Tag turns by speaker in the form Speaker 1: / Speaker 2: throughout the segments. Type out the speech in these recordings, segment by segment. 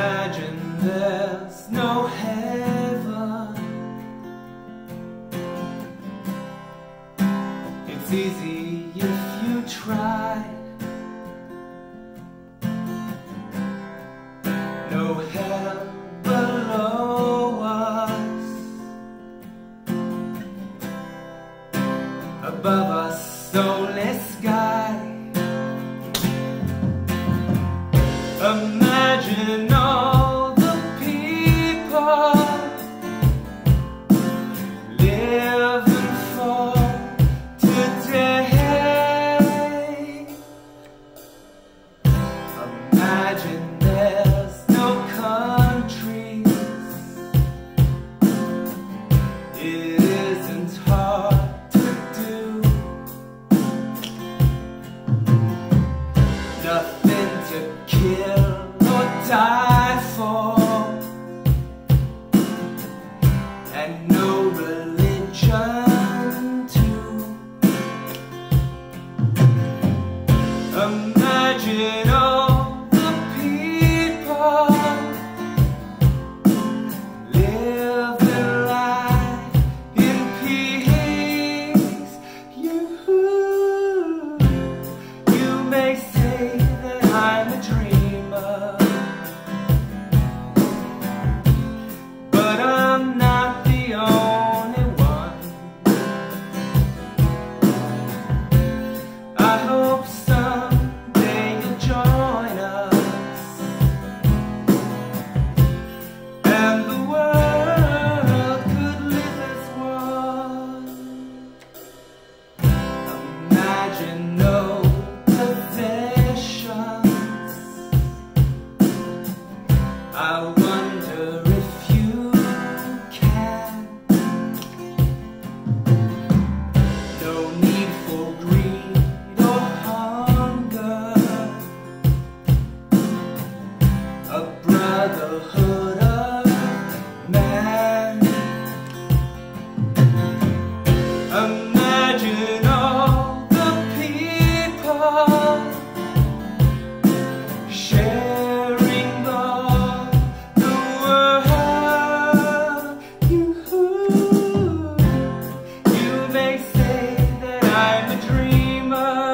Speaker 1: Imagine there's no heaven. It's easy if you try. No hell below us. Above us, only sky. Imagine all the people living for today. Imagine there's no countries. It isn't hard to do. Nothing to kill or die for, and no religion too. Imagine all the people living life in peace. You may say that I'm a dreamer, but I'm not the only one. I hope someday you'll join us, and the world could live as one. Imagine no possessions. I wonder if you can. No need for greed or hunger. A brotherhood of man. Imagine all the people sharing all the world. You may say that I'm a dreamer,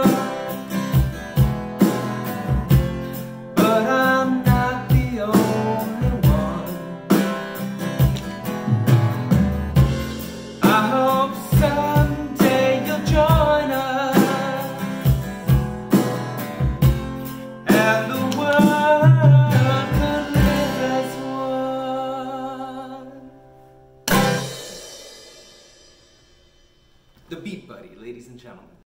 Speaker 1: but I'm not the only one. I hope someday you'll join us, and the world could live as one. The BeatBuddy, ladies and gentlemen.